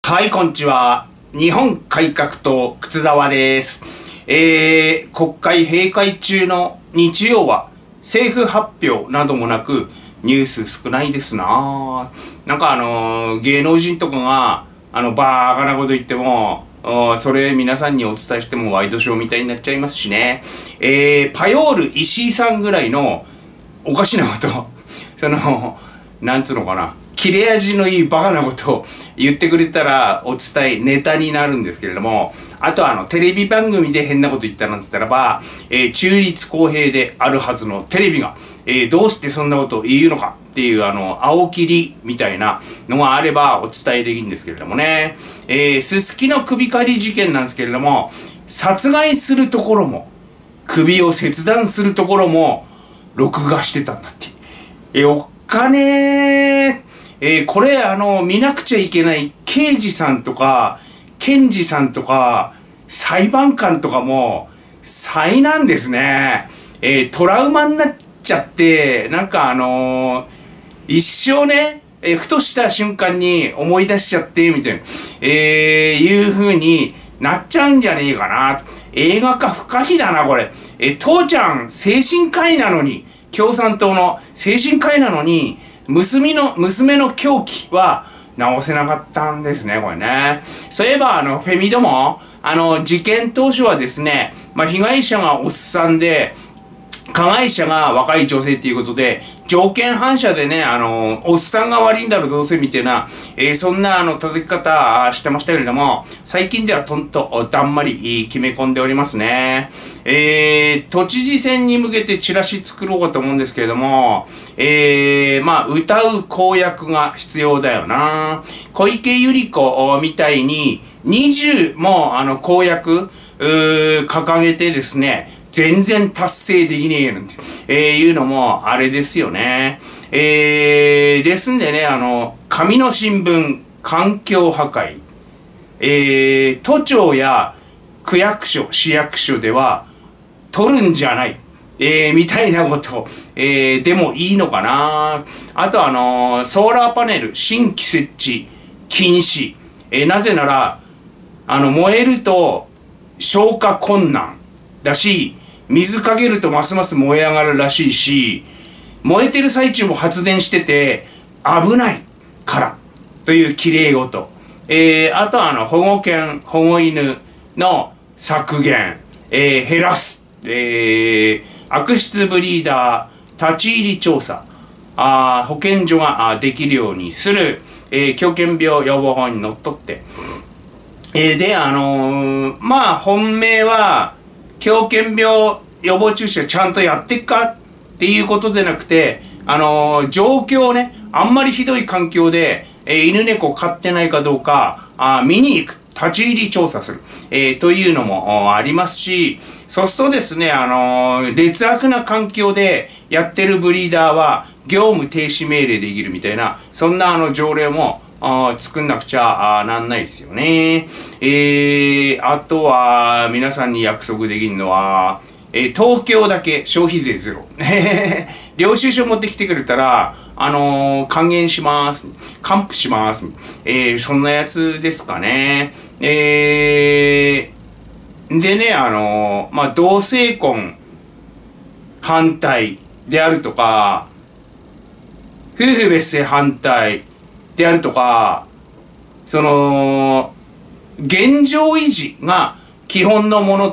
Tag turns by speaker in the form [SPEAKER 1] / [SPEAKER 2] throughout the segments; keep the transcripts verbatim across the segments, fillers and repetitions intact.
[SPEAKER 1] はい、こんにちは。日本改革党靴沢です。えー、国会閉会中の日曜は政府発表などもなくニュース少ないですな。なんかあのー、芸能人とかがあのバーカなこと言ってもそれ皆さんにお伝えしてもワイドショーみたいになっちゃいますしね。えー、パヨール石井さんぐらいのおかしなことそのなんつうのかな、切れ味のいいバカなことを言ってくれたらお伝えネタになるんですけれども、あとはあのテレビ番組で変なこと言ったなんつったらば、えー、中立公平であるはずのテレビが、えー、どうしてそんなことを言うのかっていうあの青切りみたいなのがあればお伝えできるんですけれどもね。えー、すすきの首刈り事件なんですけれども、殺害するところも首を切断するところも録画してたんだって。えー、お金ーえー、これあの見なくちゃいけない刑事さんとか検事さんとか裁判官とかも災難ですね。えー、トラウマになっちゃってなんかあのー、一生ね、えー、ふとした瞬間に思い出しちゃってみたいな、えー、いう風になっちゃうんじゃねえかな。映画化不可避だなこれ。えー、父ちゃん精神科医なのに、共産党の精神科医なのに娘の、娘の狂気は直せなかったんですね、これね。そういえば、あの、フェミドも、あの、事件当初はですね、まあ、被害者がおっさんで、加害者が若い女性っていうことで、条件反射でね、あの、おっさんが悪いんだろどうせみたいな、えー、そんなあの、叩き方してましたけれども、最近ではとんとだんまり決め込んでおりますね。えー、都知事選に向けてチラシ作ろうかと思うんですけれども、えー、まあ、歌う公約が必要だよな。小池百合子みたいに、にじゅうもあの、公約、掲げてですね、全然達成できねえなんて、えー、いうのもあれですよね。えー、ですんでね、あの、紙の新聞、環境破壊、えー、都庁や区役所、市役所では取るんじゃない、えー、みたいなこと、えー、でもいいのかな。あとあのー、ソーラーパネル、新規設置、禁止。えー、なぜなら、あの、燃えると消火困難だし、水かけるとますます燃え上がるらしいし、燃えてる最中も発電してて危ないからというきれい事。えー、あとはあの保護犬、保護犬の削減、えー、減らす、えー、悪質ブリーダー立ち入り調査、あ保健所ができるようにする、えー、狂犬病予防法にのっとって、えー、であのー、まあ本命は狂犬病予防注射ちゃんとやってっかっていうことでなくて、あのー、状況をね、あんまりひどい環境で、えー、犬猫飼ってないかどうかあ見に行く、立ち入り調査する、えー、というのもありますし、そうするとですね、あのー、劣悪な環境でやってるブリーダーは業務停止命令できるみたいな、そんなあの条例もあ作んなくちゃあなんないですよね。えー、あとは皆さんに約束できるのは、えー、東京だけ消費税ゼロ。領収書持ってきてくれたら、あのー、還元します。還付します。えー、そんなやつですかね。えー、でね、あのー、まあ、同性婚反対であるとか、夫婦別姓反対であるとか、その、現状維持が基本のものって、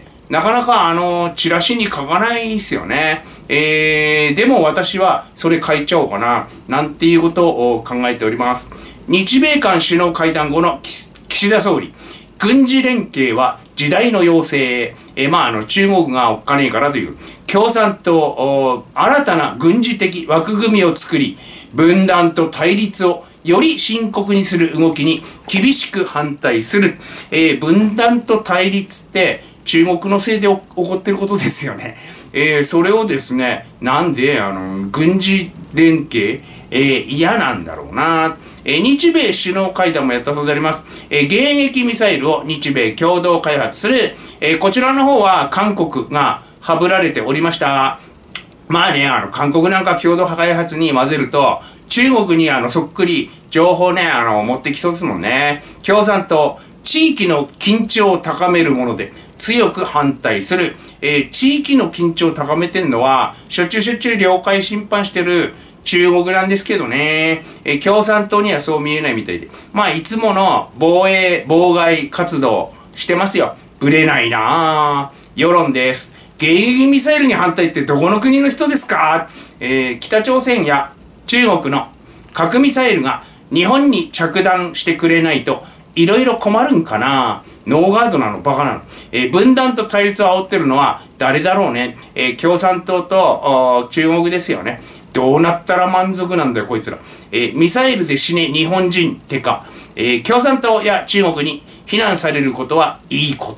[SPEAKER 1] なかなかあの、チラシに書かないですよね。えー、でも私はそれ書いちゃおうかな、なんていうことを考えております。日米韓首脳会談後の岸田総理、軍事連携は時代の要請、えー、まああの、中国がおっかねえからという、共産党、新たな軍事的枠組みを作り、分断と対立をより深刻にする動きに厳しく反対する。えー、分断と対立って中国のせいで起こってることですよね。えー、それをですね、なんであの軍事連携、えー、嫌なんだろうな。えー、日米首脳会談もやったそうであります。えー、迎撃ミサイルを日米共同開発する。えー、こちらの方は韓国がはぶられておりました。まあね、あの、韓国なんか共同開発に混ぜると、 中国にあのそっくり情報ね、あの持ってきそうですもんね。共産党、地域の緊張を高めるもので強く反対する。えー、地域の緊張を高めてんのは、しょっちゅうしょっちゅう領海侵犯してる中国なんですけどね。えー、共産党にはそう見えないみたいで。まあ、いつもの防衛、妨害活動してますよ。ぶれないなぁ。世論です。迎撃ミサイルに反対ってどこの国の人ですか？えー、北朝鮮や中国の核ミサイルが日本に着弾してくれないといろいろ困るんかな。ノーガードなの？バカなの？えー、分断と対立を煽ってるのは誰だろうね。えー、共産党と中国ですよね。どうなったら満足なんだよこいつら。えー、ミサイルで死ね日本人ってか、えー、共産党や中国に非難されることはいいこと。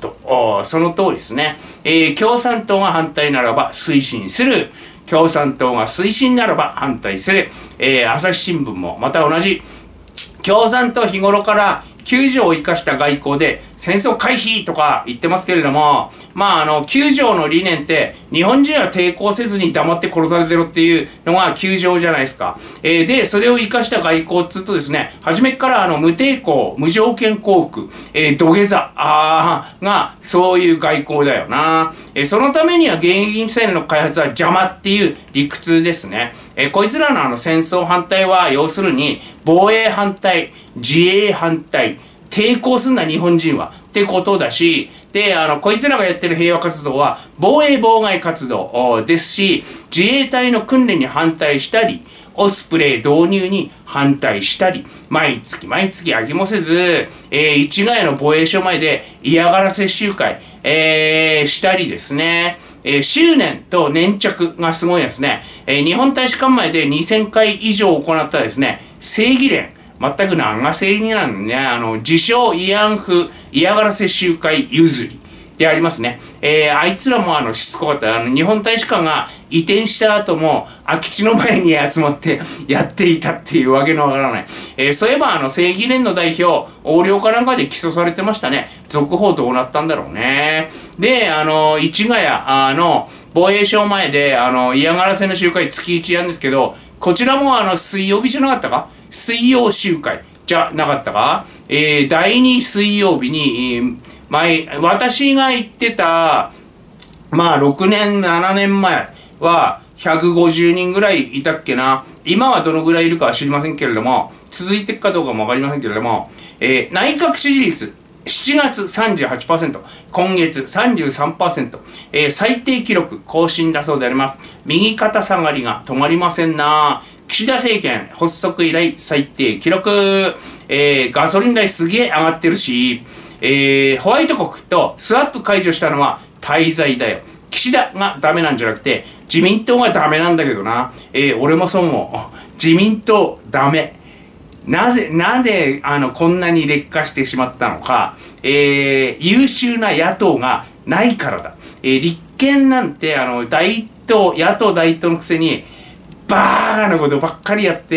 [SPEAKER 1] その通りですね。えー、共産党が反対ならば推進する。共産党が推進ならば反対する。えー、朝日新聞もまた同じ。共産党日頃からきゅう条を生かした外交で戦争回避とか言ってますけれども、まああのきゅう条の理念って日本人は抵抗せずに黙って殺されてるっていうのがきゅう条じゃないですか。えー、で、それを生かした外交っつうとですね、初めからあの無抵抗、無条件降伏、えー、土下座あーがそういう外交だよな。えー、そのためには迎撃ミサイルの開発は邪魔っていう理屈ですね。えー、こいつらのあの戦争反対は要するに防衛反対、自衛反対、抵抗すんな日本人はってことだし、で、あの、こいつらがやってる平和活動は防衛妨害活動ですし、自衛隊の訓練に反対したり、オスプレイ導入に反対したり、毎月毎月飽きもせず、えー、市ヶ谷の防衛省前で嫌がらせ集会、えー、したりですね、えー、執念と粘着がすごいですね。えー、日本大使館前でにせんかい以上行ったですね、正義連、全く何が正義なんでね、あの、自称慰安婦嫌がらせ集会譲りでありますね。えー、あいつらもあの、しつこかった。あの、日本大使館が移転した後も、空き地の前に集まってやっていたっていうわけのわからない。えー、そういえばあの、正義連の代表、横領かなんかで起訴されてましたね。続報どうなったんだろうね。で、あの、市ヶ谷、あの、防衛省前で、あの、嫌がらせの集会月いちやんですけど、こちらもあの、水曜日じゃなかったか？水曜集会じゃなかったか？えー、だいに水曜日に、えー、前、私が言ってた、まあろくねん、ななねんまえはひゃくごじゅうにんぐらいいたっけな。今はどのぐらいいるかは知りませんけれども、続いていくかどうかもわかりませんけれども、えー、内閣支持率、しちがつ さんじゅうはちパーセント、今月 さんじゅうさんパーセント、えー、最低記録更新だそうであります。右肩下がりが止まりませんな。岸田政権発足以来最低記録、えー、ガソリン代すげえ上がってるし、えー、ホワイト国とスワップ解除したのは滞在だよ。岸田がダメなんじゃなくて自民党がダメなんだけどな。えー、俺もそう思う。自民党ダメ。なぜ、なんで、あの、こんなに劣化してしまったのか。えー、優秀な野党がないからだ。えー、立憲なんて、あの、大一党、野党大一党のくせに、バーカなことばっかりやって、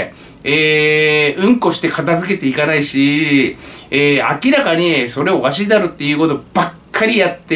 [SPEAKER 1] えー、うんこして片付けていかないし、えー、明らかにそれおかしいだろっていうことばっかりやって、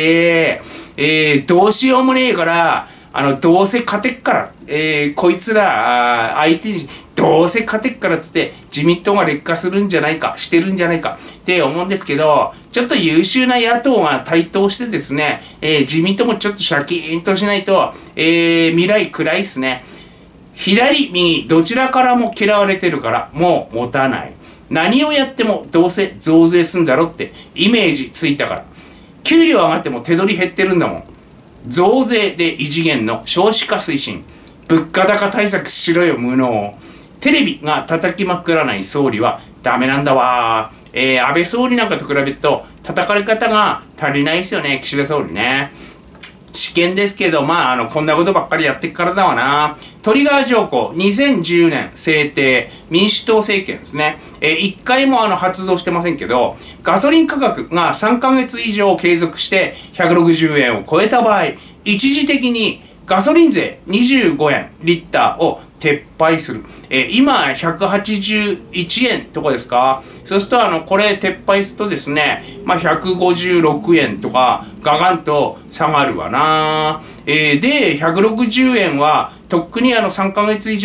[SPEAKER 1] えー、どうしようもねえから、あの、どうせ勝てっから、えー、こいつら、相手に、どうせ勝てっからっつって、自民党が劣化するんじゃないか、してるんじゃないかって思うんですけど、ちょっと優秀な野党が台頭してですね、えー、自民党もちょっとシャキーンとしないと、えー、未来暗いっすね。左、右、どちらからも嫌われてるから、もう持たない。何をやってもどうせ増税すんだろってイメージついたから。給料上がっても手取り減ってるんだもん。増税で異次元の少子化推進。物価高対策しろよ、無能。テレビが叩きまくらない総理はダメなんだわ。えー、安倍総理なんかと比べると叩かれ方が足りないですよね、岸田総理ね。試験ですけど、まあ、あの、こんなことばっかりやってっからだわな。トリガー条項、にせんじゅうねん制定、民主党政権ですね。えー、一回もあの、発動してませんけど、ガソリン価格がさんかげつ以上継続してひゃくろくじゅうえんを超えた場合、一時的にガソリン税にじゅうごえんリッターを撤廃する。えー、今、ひゃくはちじゅういちえんとかですか？そうすると、あの、これ撤廃するとですね、まあ、ひゃくごじゅうろくえんとか、ガガンと下がるわな。えー、で、ひゃくろくじゅうえんは、とっくにあの、さんかげつ以上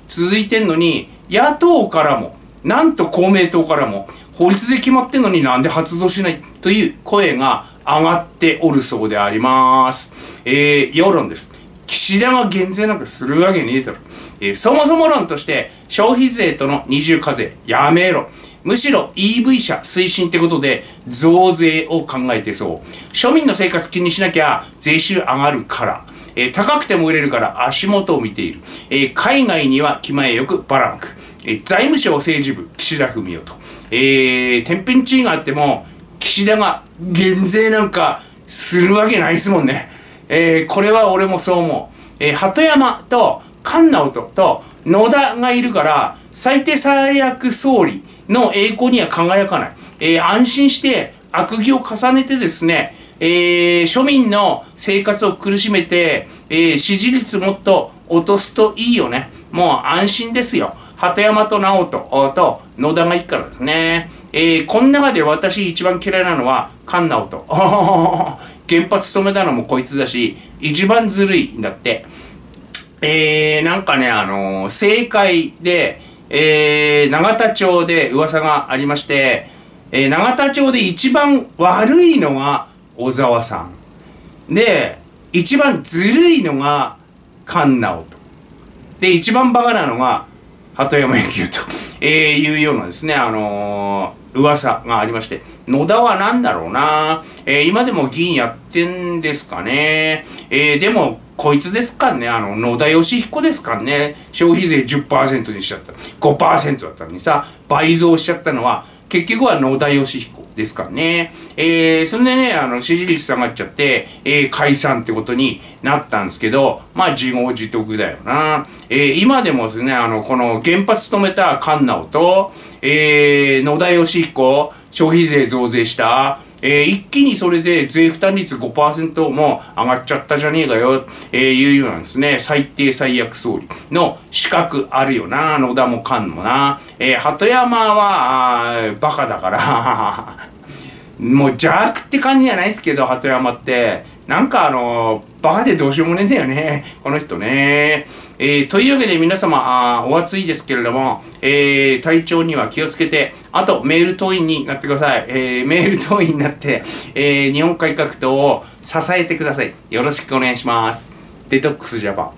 [SPEAKER 1] 続いてんのに、野党からも、なんと公明党からも、法律で決まってんのになんで発動しないという声が上がっておるそうであります。えー、世論です。岸田が減税なんかするわけねえだろ。えー、そもそも論として、消費税との二重課税、やめろ。むしろ イーブイ 車推進ってことで増税を考えてそう。庶民の生活気にしなきゃ税収上がるから。えー、高くても売れるから足元を見ている。えー、海外には気前よくばらまく。えー、財務省政治部、岸田文雄と。えー、天変地異があっても、岸田が減税なんかするわけないですもんね。えー、これは俺もそう思う。えー、鳩山と菅直人と野田がいるから、最低最悪総理の栄光には輝かない。えー、安心して悪行を重ねてですね、えー、庶民の生活を苦しめて、えー、支持率もっと落とすといいよね。もう安心ですよ。鳩山と直人と野田がいいからですね。えー、この中で私一番嫌いなのは菅直人。原発止めたのもこいつだし、一番ずるいんだって。えー、なんかね、あのー、政界で、えー、永田町で噂がありまして、えー、永田町で一番悪いのが小沢さん。で、一番ずるいのが菅直人。で、一番バカなのが鳩山幸夫と、えー、いうようなですね、あのー、噂がありまして、野田は何だろうな、えー、今でも議員やってんですかね。えー、でも、こいつですかね、あの、野田義彦ですかね。消費税 じゅっパーセント にしちゃった。ごパーセント だったのにさ、倍増しちゃったのは、結局は野田義彦ですからね。えー、それでね、あの、支持率下がっちゃって、えー、解散ってことになったんですけど、まあ、自業自得だよな。えー、今でもですね、あの、この原発止めた菅直と、えー、野田義彦、消費税増税した、えー、一気にそれで税負担率 ごパーセント も上がっちゃったじゃねえかよ、えー、いうようなんですね。最低最悪総理の資格あるよな、野田も菅もな。えー、鳩山は、あバカだから、もう邪悪って感じじゃないですけど、鳩山って。なんかあのー、バカでどうしようもねえんだよね。この人ね。えー、というわけで皆様、あお暑いですけれども、えー、体調には気をつけて、あとメール党員になってください。えー、メール党員になって、えー、日本改革党を支えてください。よろしくお願いします。デトックスジャパン。